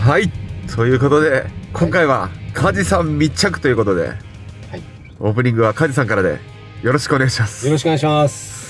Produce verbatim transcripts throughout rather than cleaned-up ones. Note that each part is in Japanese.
はい、ということで今回は梶さん密着ということで、はい、オープニングは梶さんからでよろしくお願いします。 よろしくお願いします。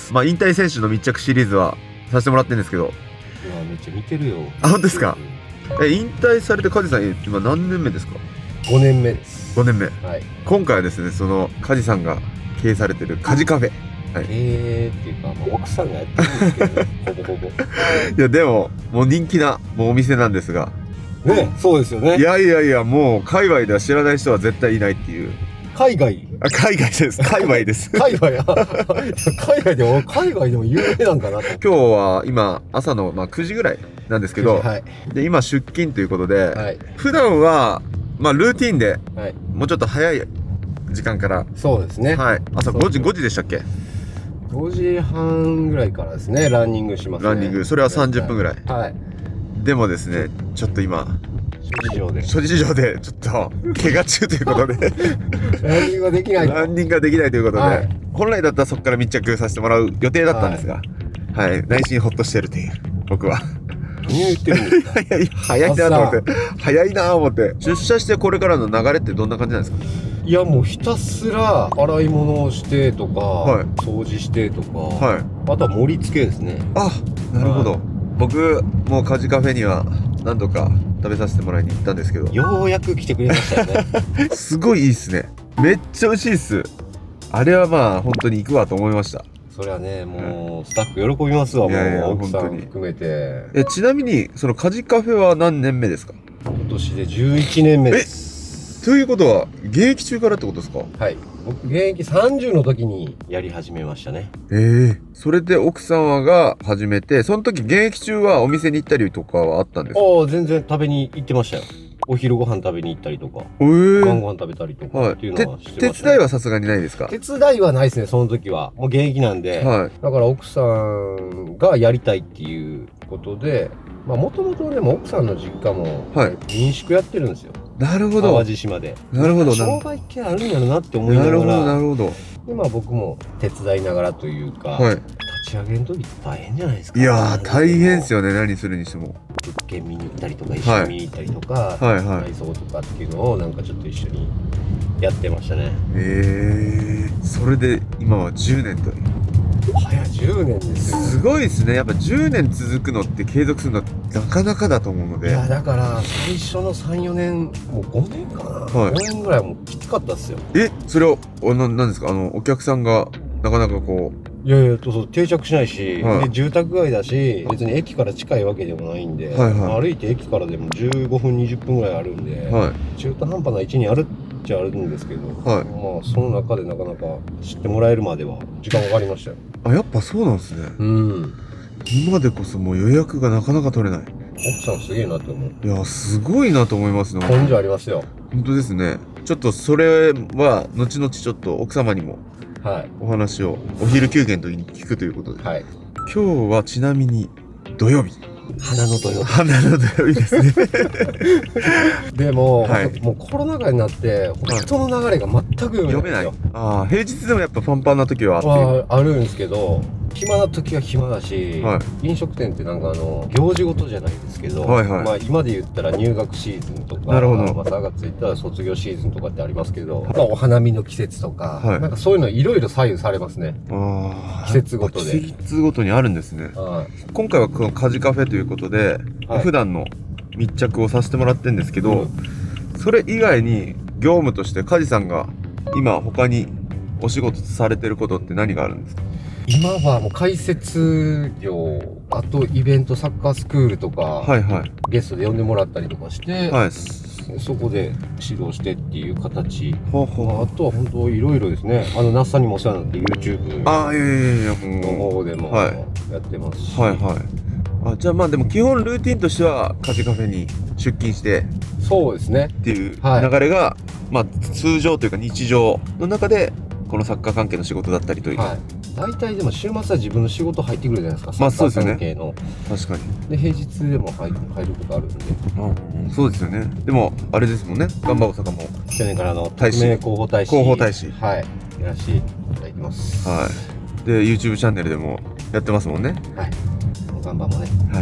まあ引退選手の密着シリーズはさせてもらってるんですけど、 いやめっちゃ見てるよ。 あ、本当ですか。え、引退されて梶さん今何年目ですか？ ごねんめです。 ごねんめ。 はい。 今回はですね、その梶さんが経営されてる梶カフェ、 はい、経営っていうか、まあ、奥さんがやってるんですけど、ね、ほぼほぼ。 いやでももう人気なもうお店なんですが、 ね、そうですよね。 いやいやいや、もう海外では知らない人は絶対いないっていう。 海外？ あ、海外です。海外です。 海外や。海外でも海外でも有名なんかなと。 今日は今朝のまあくじぐらいなんですけど、はい、で今出勤ということで、はい、普段はまあルーティンで、はい、もうちょっと早い時間から、そうですね。はい。朝ごじごじでしたっけ？ ごじはんぐらいからですね。ランニングしますね。 ランニング。それはさんじゅっぷんぐらい。 はい。 でもですね、ちょっと今諸事情で諸事情でちょっと怪我中ということでランニングができないランニングができないということで、はい、本来だったらそこから密着させてもらう予定だったんですが、はい、はい、内心ほっとしてるという僕は。 何を言ってるんですか？ いやいや、早いなと思って早いなと思って。出社してこれからの流れってどんな感じなんですか？ いやもうひたすら洗い物をしてとか、はい、掃除してとか、はい、あとは盛り付けですね。 あ、なるほど。はい、僕もう梶カフェには何度か食べさせてもらいに行ったんですけど、 ようやく来てくれましたよね。 すごいいいっすね。めっちゃ美味しいっす。あれはまあ本当に行くわと思いました。 それはね、もうスタッフ喜びますわ。もう奥さん含めて。 え、ちなみにその梶カフェは何年目ですか？ 今年でじゅういちねんめです。 ということは現役中からってことですか？ はい、僕現役さんじゅうの時にやり始めましたね。 ええー、それで奥様が始めて、その時現役中はお店に行ったりとかはあったんですか？ ああ、全然食べに行ってましたよ。お昼ご飯食べに行ったりとか、えー、 晩ご飯食べたりとかっていうのはしてましたね。 手伝いはさすがにないですか？ 手伝いはないですね、その時は。もう現役なんで。はい、だから奥さんがやりたいっていうことで、まあもともとでも奥さんの実家も民宿やってるんですよ。 なるほど。 淡路島で。 なるほど。 商売系あるんやろなって思いながら。 なるほど、なるほど。 今僕も手伝いながらというか、はい、立ち上げの時大変じゃないですか。 いやー大変ですよね、何するにしても。 物件見に行ったりとか、一緒に見に行ったりとか、内装とかっていうのをなんかちょっと一緒にやってましたね。 えー、それで今はじゅうねんという。 早じゅうねんですよ。 すごいですね。やっぱじゅうねん続くのって継続するのなかなかだと思うので。 いやだから最初のさん、よねん、もうごねんかな、はい、ごねんぐらいもうきつかったっすよ。 え、それはななんですか？あのお客さんがなかなかこう。 いやいや、そう定着しないし、はい、で住宅街だし、別に駅から近いわけでもないんで、はい、はい、歩いて駅からでもじゅうごふんにじゅっぷんぐらいあるんで、はい、中途半端な位置にあるっちゃあるんですけど、はい、まあその中でなかなか知ってもらえるまでは時間かかりましたよ。 あ、やっぱそうなんですね。うん。今でこそもう予約がなかなか取れない。 奥さんすげえなって思う。 いや、すごいなと思いますね。 根性ありますよ。 本当ですね。ちょっとそれは後々ちょっと奥様にもお話をお昼休憩の時に聞くということで、はい、今日はちなみに土曜日。 花の土曜日。 花の土曜日ですね。 でも、はい、もうコロナ禍になって人の流れが全く読めないんですよ。 ああ、平日でもやっぱパンパンな時はあってあるんですけど、暇な時は暇だし、はい、飲食店ってなんかあの行事ごとじゃないですけど、はいはい、まあ今で言ったら入学シーズンとか、なるほど、まあさんがついたら卒業シーズンとかってありますけど、まあお花見の季節とか、はい、なんかそういうのいろいろ左右されますね。あ、季節ごとで。 季節ごとにあるんですね。はい、今回はこの梶カフェということで、はい、普段の密着をさせてもらってるんですけど、うん、それ以外に業務として梶さんが今他にお仕事されてることって何があるんですか？ 今はもう解説業、あとイベントサッカースクールとか、はいはい、ゲストで呼んでもらったりとかして、はい、そこで指導してっていう形。ははあとは本当いろいろですね。あの那須さんにもお世話になって YouTube あ、いやいやいや、 の方でもやってますし、 はいはい。あ、じゃあまあでも基本ルーティンとしては梶カフェに出勤してそうですねっていう流れが、はい、まあ通常というか日常の中でこのサッカー関係の仕事だったりという、はい、 大体でも週末は自分の仕事入ってくるじゃないですか。 まあそうですよね。 サッカー関係の。 確かに。 で平日でも入る入ることあるんで。 うん、そうですよね。でもあれですもんね。ガンバ大阪も去年からの匿名広報大使広報大使はいやらせていただいてます。 はい。で YouTube チャンネルでもやってますもんね。 はい。ガンバもね。 はい。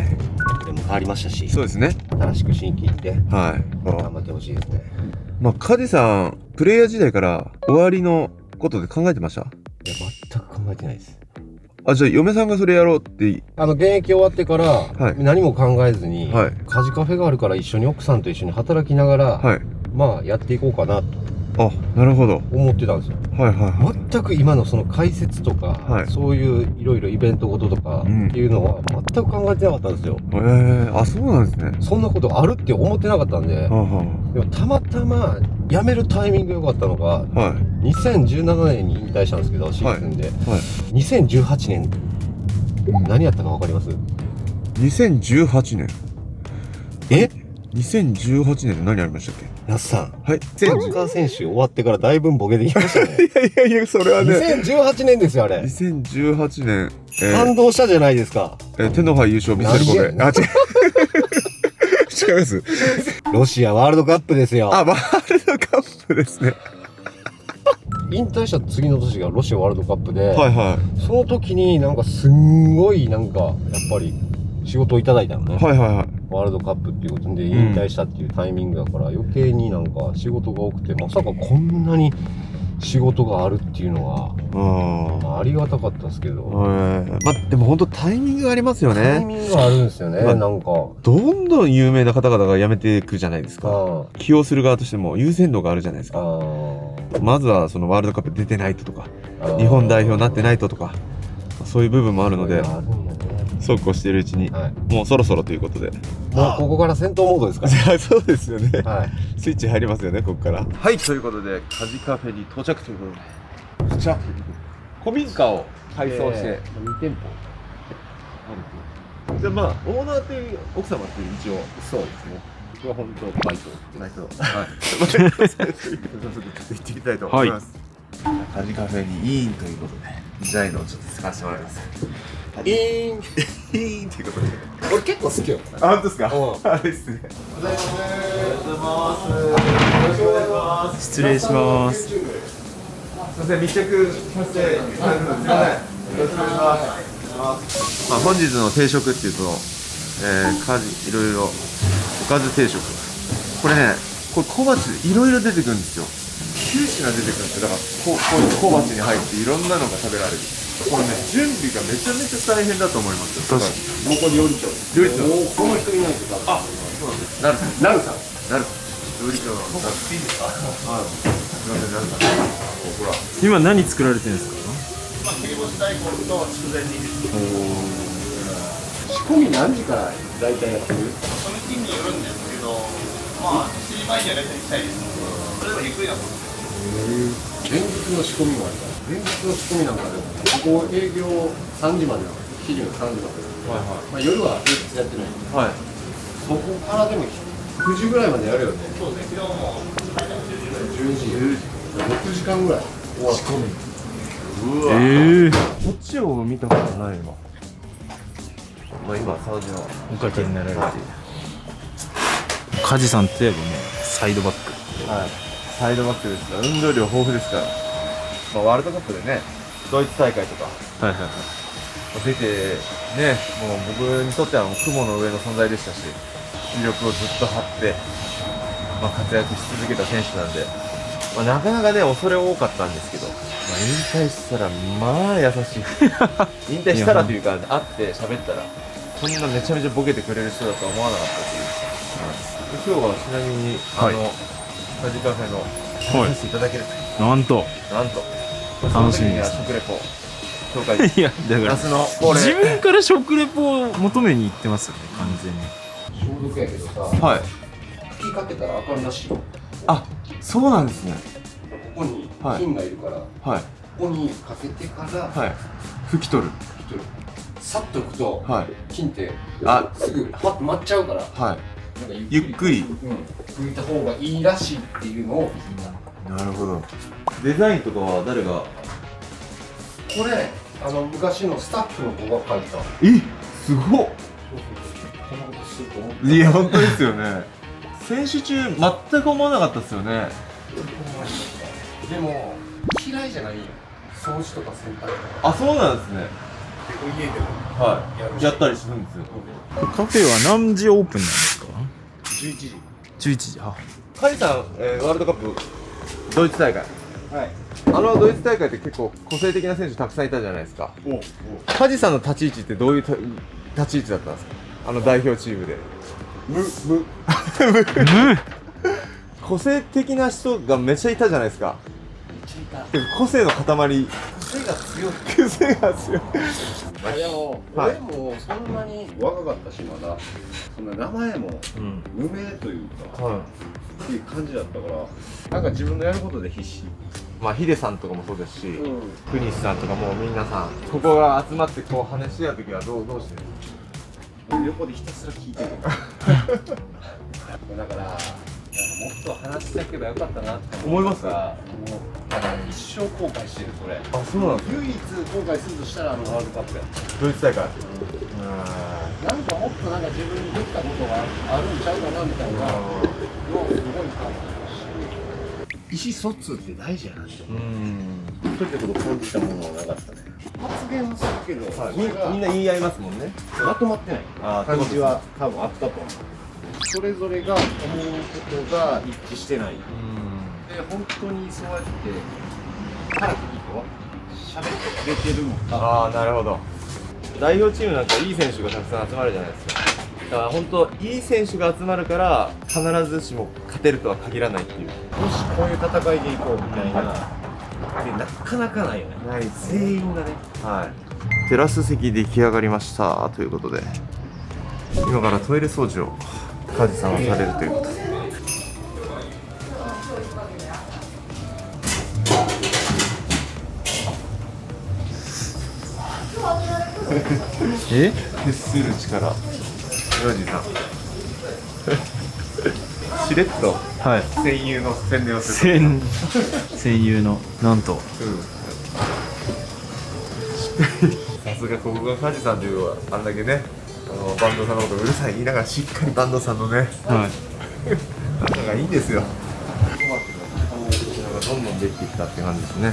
でも変わりましたし、 そうですね。 新しく新規で、 はい。 頑張ってほしいですね。 まあ、梶さん、プレイヤー時代から終わりのことで考えてました？いや、全く考えてないです。 あ、じゃあ嫁さんがそれやろうって。 あの、現役終わってから、はい、何も考えずに、はい、家事カフェがあるから一緒に奥さんと一緒に働きながら、はい、まあ、やっていこうかなと。 あ、なるほど。 思ってたんですよ。 はいはいはい。 全く今のその解説とか、はい、そういういろいろイベントごととかっていうのは全く考えてなかったんですよ。 へえー、あ、そうなんですね。 そんなことあるって思ってなかったんで、はあはあ、でもたまたま辞めるタイミング良かったのが、はい、にせんじゅうななねんに引退したんですけど、シーズンで。はいはい、にせんじゅうはちねん、何やったか分かります？ にせんじゅうはちねん。えにせんじゅうはちねんで何ありましたっけ？ やすさん。 はい。 サッカー選手終わってからだいぶボケてきましたね。 いやいやいや、それはね。 にせんじゅうはちねんですよ、あれ。 にせんじゅうはちねん。 えー、感動したじゃないですか。 えー、手の羽優勝見せる神戸。あ、違う。違います。 ロシアワールドカップですよ。 あ、ワールドカップですね。 引退した次の年がロシアワールドカップで、はいはい、その時になんかすんごいなんかやっぱり仕事をいただいたのね。はいはいはい。ワールドカップっていうことで引退したっていうタイミングだから、余計になんか仕事が多くて、まさかこんなに仕事があるっていうのは、あ, あ, ありがたかったですけど、 まあでも本当タイミングがありますよね。 タイミングがあるんですよね、まあ、なんかどんどん有名な方々が辞めていくじゃないですか。起用する側としても優先度があるじゃないですか。まずはそのワールドカップ出てないととか、日本代表になってないととか、そういう部分もあるので、そうこうしているうちに、はい、もうそろそろということで、 もうここから戦闘モードですかね。 そうですよね、はい、スイッチ入りますよね、ここから。はい、ということでカジカフェに到着ということで、こちら古民家を改装して、えー、にてんぽある。じゃあまあオーナーという奥様っていう一応そうですね。僕は本当バイトバイトはい早速行ってみたいと思います。はい、カジカフェにイーンということでデザインをちょっと使わせてもらいます。イーンイーンということで、 俺結構好きよ。 あ、本当ですか。あれですね。おはようございます。失礼します。すみません、密着させていただくのです。すみません。よろしくお願いします。まあ、本日の定食っていうと、えー、家事いろいろおかず定食。これね、これ小鉢でいろいろ出てくるんですよ。きゅう品出てくるんですよ。だからこうこういう小鉢に入っていろんなのが食べられる。これね、準備がめちゃめちゃ大変だと思いますよ。確かに。 もうこれ料理長。 料理長。 もうこの人いないと多分。あ、そうなんです。なるさん。なるさん。 なる。料理長の。そうか、いいですか。はい。すみません、なるさん。ほら。 今何作られてるんですか。 まあ、切り干し大根と筑前煮です。仕込み何時から大体やってる？その日によるんですけど、まあしちじまえには大体行きたいです。それでもゆっくりなことです。連日の仕込みもあるから。連日の仕込みなんかでも、ここ営業さんじまでなの。昼のさんじまで。はいはい。まあ夜は平日やってない。はい。そこからでもくじぐらいまでやるよね。そうですね。今日もじゅうじ、ろくじかんぐらい仕込み。 うわ。ええー。こっちを見たことないわ。まあ今掃除のおかけになられて、梶さんといえばもうサイドバック。 はい。サイドバックですから運動量豊富ですから。まあ、ワールドカップでね、ドイツ大会とか、はいはいはい、出て、ね、もう僕にとってはもう雲の上の存在でしたし、実力をずっと張って、まあ、活躍し続けた選手なんで、まあ、なかなかね、恐れ多かったんですけど、まあ、引退したら、まあ優しい。引退したらというか、会って喋ったら、こんなめちゃめちゃボケてくれる人だとは思わなかったし、はい、今日はちなみに、あの、カジカフェの、はい、させていただけると。 なんと。 なんと。 楽しみです。 食レポ紹介。いや、だから自分から食レポを求めに行ってますよね、完全に。 消毒やけどさ、はい、吹きかけたらあかんらしいよ。 あ、そうなんですね。 ここに菌がいるから、はい、ここにかけてから、はい、 拭き取る。 拭き取る。さっと拭くと、はい、菌ってあすぐパッと舞っちゃうから、はい、なんかゆっくり、うん、拭いた方がいいらしいっていうのを聞いた。 なるほど。デザインとかは誰が？ これあの昔のスタッフの子が描いた。 え、すごっ。いや本当ですよね。選手中全く思わなかったですよね。 でも嫌いじゃないよ。掃除とか洗濯とか。 あ、そうなんですね。 家でもはいやったりするんですよ。 カフェは何時オープンなんですか？ じゅういちじ。 じゅういちじ。あ、 カジさん、えー、ワールドカップドイツ大会、はい、あのドイツ大会って結構個性的な選手たくさんいたじゃないですか。おおカジさんの立ち位置ってどういう立ち位置だったんですか？あの代表チームで。無無無個性的な人がめっちゃいたじゃないですか。個性の塊。 癖が強い。 癖が強い。 でも、はい、俺もそんなに若かったし、まだそんな名前も無名というか、うん、っていう感じだったから、なんか自分のやることで必死。 まあヒデさんとかもそうですし、うん、クニスさんとかもう皆さんここが集まってこう話し合うときはどうどうしてるんですか？ 横でひたすら聞いてる。だから。もっと話しておけばよかったなって思いますか？ もう一生後悔してるそれ。 あ、そうなんですか。 唯一後悔するとしたらあのワールドカップや。 ドイツ大会。 なんかもっとなんか自分にできたことがあるんちゃうかなみたいなのをすごい感じたし、意思疎通って大事やなって思う。うん。そういったこと感じたものはなかったね。発言はするけど、 はい、みんな言い合いますもんね。 まとまってない感じは多分あったと思う。それぞれが思うことが一致してない。で本当にそうやって腹くきと喋ってくれてるのか。 ああ、なるほど。代表チームなんかいい選手がたくさん集まるじゃないですか。だから本当いい選手が集まるから必ずしも勝てるとは限らないっていう。 もしこういう戦いでいこうみたいな、でなかなかないよね。 ない、全員がね。はい。テラス席出来上がりましたということで、今からトイレ掃除をカジさんはされるということで。 え？ 徹する力。ヨジさん。しれっと。 はい。 戦友の宣伝をする。 戦。戦友のなんと。うん。 さすがここがカジさんというあんだけね。あのバンドさんのことうるさい言いながらしっかりバンドさんのね、はい、仲がいいんですよ。どんどんできてきたって感じですね。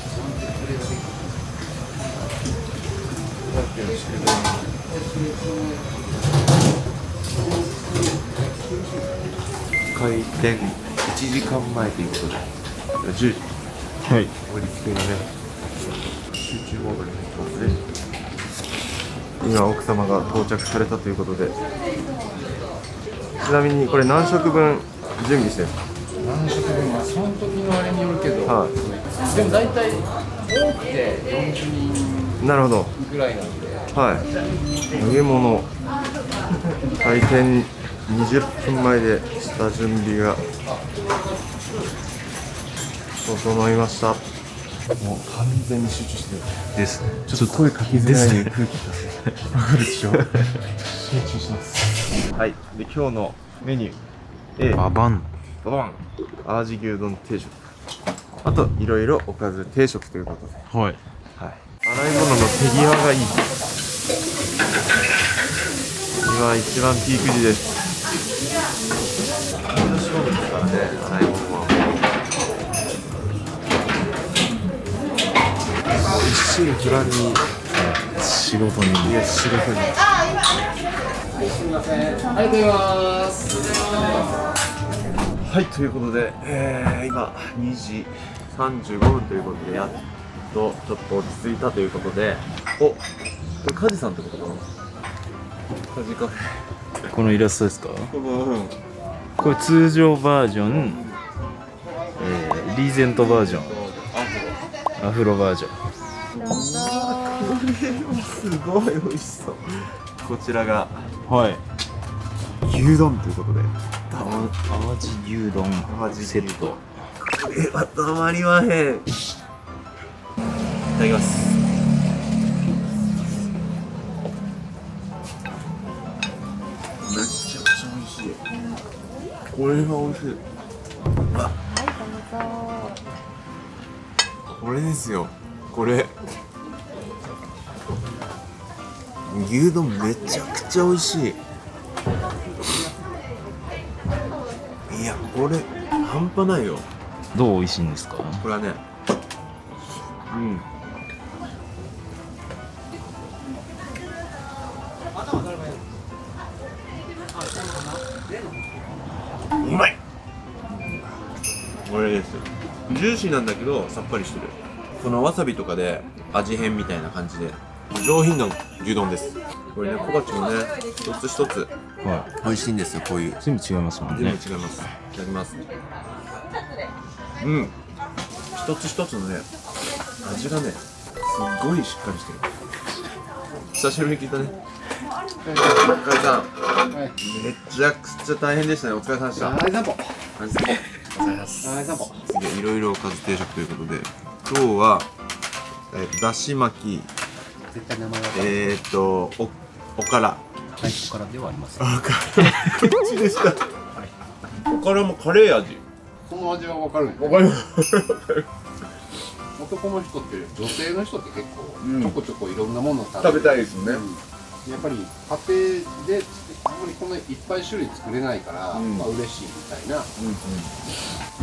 開店いちじかんまえということでじゅうじ、はい、盛り付けのね集中モードに入ってますね。今奥様が到着されたということで、ちなみにこれ何食分準備してるんですか？ 何食分はその時のあれによるけど、はい、でも大体多くてよんじゅうにんなるほどぐらいなんで、 はい、揚げ物開店にじゅっぷんまえで下準備が整いました。もう完全に集中してるですね。 ちょっと声かけづらい空気がわかるでしょ。集中します。はい。で今日のメニュー A ババンババン淡路牛丼定食、あといろいろおかず定食ということで、 はい、 はい、洗い物の手際がいい。今一番ピーク時です。勝負ですからね、洗い物は。一心不乱に仕事にいや仕事にすみません、ありがとうございます。 はい、ということで、えー、今にじさんじゅうごふんということで、やっとちょっと落ち着いたということで、お、これカジさんってことかな。カジカフェ。 このイラストですか？ うん、 これ通常バージョン、えー、リーゼントバージョン、アフロバージョン。 うわー、これはすごい美味しそう。こちらがはい牛丼ということで、 淡路牛丼セット。 これはたまりまへん。いただきます。めちゃくちゃ美味しい。これが美味しい。あ、はい、どうぞ。これですよ。これ牛丼めちゃくちゃ美味しい。いや、これ半端ないよ。 どう美味しいんですか？ これはね、うん、 うまい。これです。ジューシーなんだけどさっぱりしてる。このわさびとかで味変みたいな感じで上品な牛丼です。これね、小鉢もね一つ一つ美味しいんですよ。こういう全部違いますもんね。 全部違います。いただきます。うん、一つ一つのね味がねすっごいしっかりしてる。久しぶりに聞いたね。お疲れさん、はい、めちゃくちゃ大変でしたね。お疲れさんでした。 ありがとう。 お疲れ様です。次いろいろおかず定食ということで、今日は、えー、だし巻き、 絶対名前はえーっとおおから、はい、おからではありません。 おからこっちでした。はい、おからもカレー味。 その味はわかる。 わかります。 男の人って女性の人って結構、うん、ちょこちょこいろんなものを食べたいですよね。 うん、やっぱり家庭であんまりこんなにいっぱい種類作れないから、うん、まあ嬉しいみたいな。うんうん、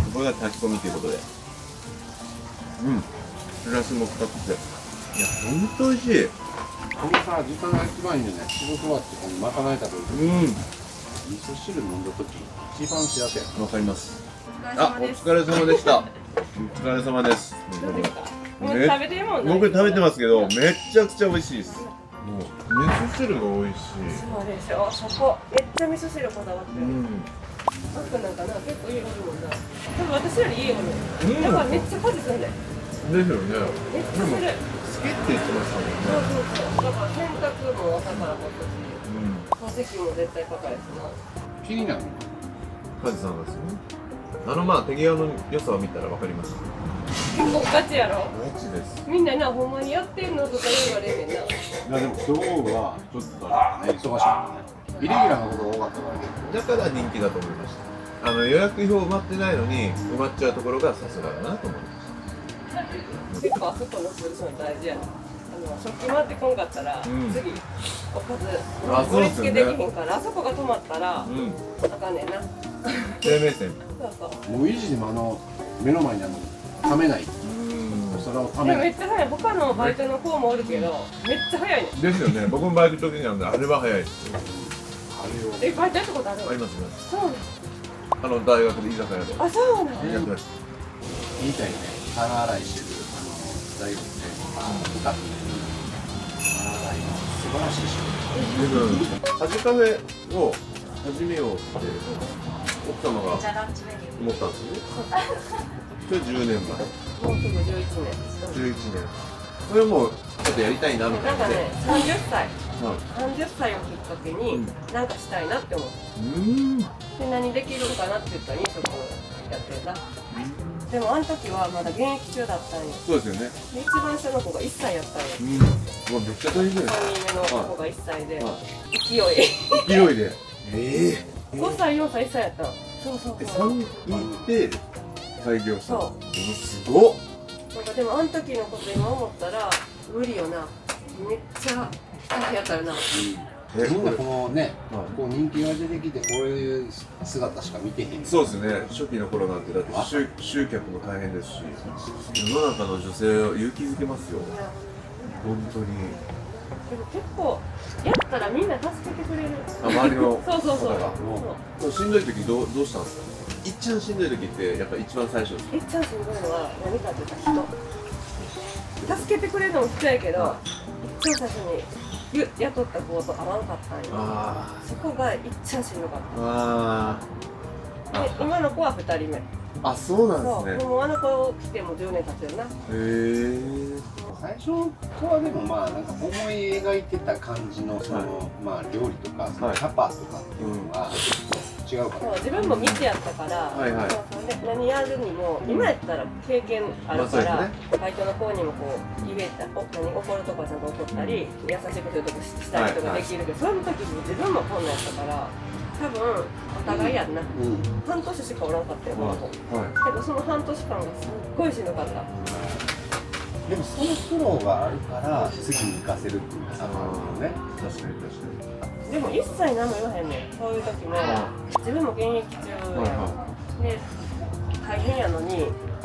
これが炊き込みということで、うん、しらすも使ってて、いや本当美味しい。 このさ時間が一番いいんだよね。仕事終わってこのまかない食べると、うん、味噌汁飲んだ時一番幸せや。 わかります。あ、お疲れ様でした。お疲れ様です。 もう食べてるもんね。 僕食べてますけど、めっちゃくちゃ美味しいです。もう味噌汁が美味しい。 そうでしょ。そこめっちゃ味噌汁こだわってる。うん。あっくなんかな結構いいもんな。多分私よりいいもん。だからめっちゃ家事するんだよ。 ですよね。 めっちゃする。好きって言ってましたもんね。 そうそうそう。だから洗濯も朝からほっとし、掃除機も絶対かかるしな。 気になる。 カジさんがですよね。あのまあ手際の良さを見たらわかります。 結構ガチやろ。 ガチです。 みんななほんまにやってんのとか言われるねんな。いやでも今日はちょっとね忙しかったね。イレギュラーなことが多かったから。 だから人気だと思いました。あの予約表埋まってないのに埋まっちゃうところがさすがだなと思いました。結構あそこのポジション大事やな。あの食器回ってこんかったら、うん、次おかず盛り付けできへんから、あそこが止まったら、うん、あかんねんな。 生命線。 そうそう。 もう維持でもあの目の前にあるのためない。お皿をためない。 めっちゃ早い。他のバイトの子もおるけど、めっちゃ早いね。 ですよね。僕もバイトの時にあるんで、あれは早いです。 あれを。え、バイトやったことある？ ありますね。 そうなの。 あの大学で居酒屋で。 あ、そうなの。 言いたいね。皿洗いしてるあの大学で歌って。皿洗いは素晴らしい仕事。カジカフェを始めようって奥様が思ったんですよね。それじゅうねんまえ。 もうすぐじゅういちねん。 じゅういちねん。これもうちょっとやりたいなみたいな。 なんかね、さんじゅっさい。さんじゅっさいをきっかけに何かしたいなって思って。で、何できるかなって言ったら飲食やってるな。でもあの時はまだ現役中だったんよ。 そうですよね。 で、一番下の子がいっさいやったんよ。 うん。もうめっちゃ大変です。 さんにんめの子がいっさいで、勢い。 勢いで。ええ。ごさい、よんさい、いっさいやったの。そうそうそう。 さんにんで開業した。 そう。 すごっ。 なんかでもあの時のこと今思ったら無理よな。めっちゃ大変やったよな。 みんなこのね、こう人気が出てきてこういう姿しか見てへん。 そうですね。初期の頃なんてだって集集客も大変ですし、世の中の女性を勇気づけますよ。本当に。 でも結構やったらみんな助けてくれる。 あ、周りのそうそうそう。 そうしんどい時どうどうしたんですか。いっちゃんしんどい時ってやっぱ一番最初です。 いっちゃんしんどいのは何かって言ったら人。助けてくれるのも人やけど、一番最初に雇った子と会わんかったんよ。そこがいっちゃんしんどかった。あで今の子はふたりめ。 あ、そうなんですね。 でもあの子来てもじゅうねん経ってるな。へえ。最初の子はでもまあなんか思い描いてた感じのそのまあ料理とかそのキャパとかっていうのは違うから。 自分も見てやったから、何やるにも今やったら経験あるから、バイトの子にもこう言えた、何怒るとこはちゃんと怒ったり、優しくするとこしたりとかできるけど、その時に自分もこんなんやったから。多分お互いやんな、うん、半年しかおらんかったよ、この子、はい、けどその半年間がすっごいしんどかった。 でもその苦労があるから次に行かせるっていうのがあるよね。 確かに確かに。でも一切何も言わへんねん。そういう時も自分も現役中やん、はいはい、で大変やのに私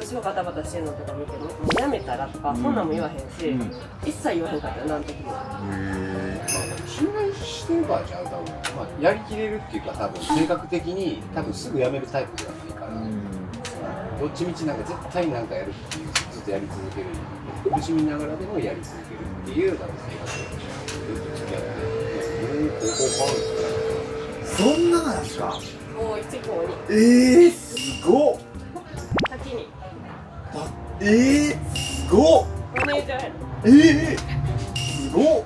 私がバタバタしてるのとか見ても、もうやめたらとか、そんなんも言わへんし、うん、一切言わへんかったよ、なんときも。 信頼してるからちゃう、多分、まあ、やりきれるっていうか、多分性格的に、多分すぐやめるタイプではないから、うん、どっちみちなんか絶対なんかやるっていう、ずっとやり続ける、苦しみながらでもやり続けるっていう、多分性格で、ずっと付き合って、自分に高校変わるんですか？そんななんですか？ もう一高に。 えー、すごっ。 先に。 えー、すごっ。 マネージャーやろ。 えー、すごっ。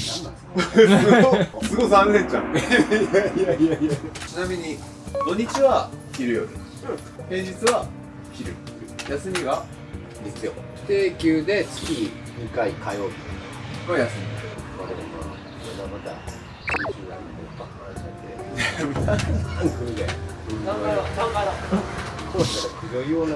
すごさんねんちゃん。いやいやいやいや。 ちなみに土日は昼夜、うん、平日は昼、休みが月曜。定休で月にかい火曜日が休み。 まあでもまあまた九州なんでバカ話しちゃって。何来るで。 頑張ろう頑張ろう。 そうですね。苦情言わない。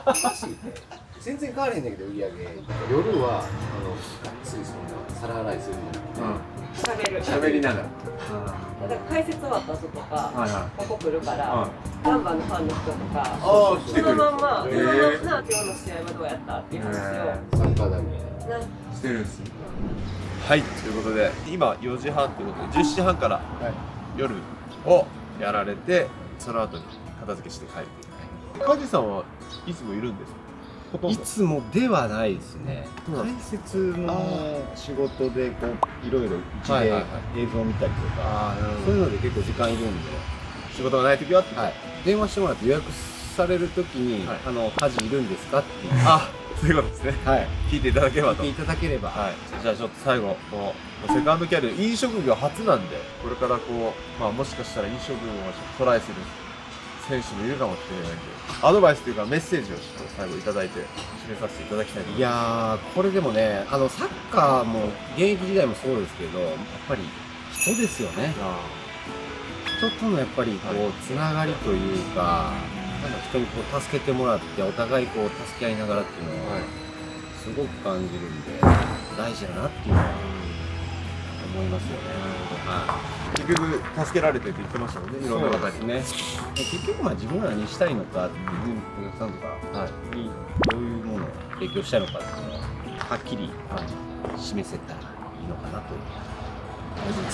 おかしいね。全然変わらへんねんけど売り上げ。夜はあのがっつりそんな皿洗いするの。 喋る。 喋りながら。 だから解説終わった後とか、ここ来るから、ガンバのファンの人とか、そのまんま、そのままな、今日の試合はどうやったっていう話を。 サッカーだけしてるんです。はい、ということで、今よじはんということで、じゅうしちじはんから夜をやられて、その後に片付けして帰る。梶さんはいつもいるんですか？ いつもではないですね。解説の仕事でこういろいろうちで映像を見たりとか、そういうので結構時間いるんで、 仕事がない時は、 はい、電話してもらって予約される時に、はい、あの家事いるんですかっていう、 あ、そういうことですね。はい、聞いていただければと。 聞いていただければ。 はい。じゃあちょっと最後こうセカンドキャリア飲食業初なんで、これからこうまあもしかしたら飲食業をトライする選手もいるかもしれないんで、アドバイスというかメッセージをちょっと最後いただいて締めさせていただきたいと思います。 いやー、これでもね、あのサッカーも現役時代もそうですけど、やっぱり人ですよね。人とのやっぱりこうつながりというか、なんか人にこう助けてもらってお互いこう助け合いながらっていうのはすごく感じるんで、大事だなっていうのは思いますよね。はい。 結局助けられてって言ってましたもんね、いろんな方にね。 結局まあ自分らにしたいのかっていうお客さんとかにどういうものを提供したいのかっていうのをはっきり示せたらいいのかなと思います。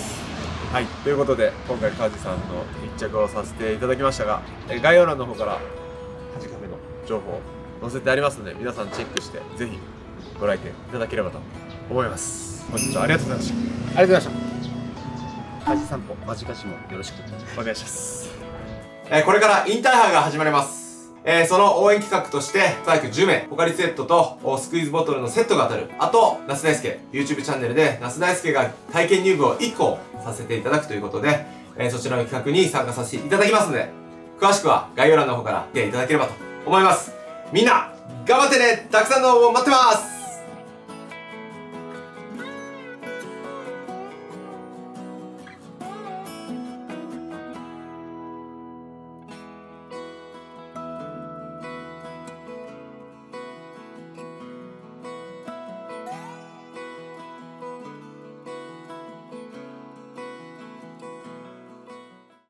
はい、ということで今回梶さんの密着をさせていただきましたが、概要欄の方から梶カフェの情報を載せてありますので、皆さんチェックしてぜひご来店いただければと思います。本日はありがとうございました。 ありがとうございました。梶散歩間近しもよろしくお願いします。えー、これからインターハイが始まります。えー、その応援企画としてストライクじゅうめい、ポカリセットとスクイーズボトルのセットが当たる。あと那須大輔 YouTube チャンネルで那須大輔が体験入部をいっこさせていただくということで、えー、そちらの企画に参加させていただきますので、詳しくは概要欄の方から見ていただければと思います。みんな頑張ってね。たくさんの応募待ってます。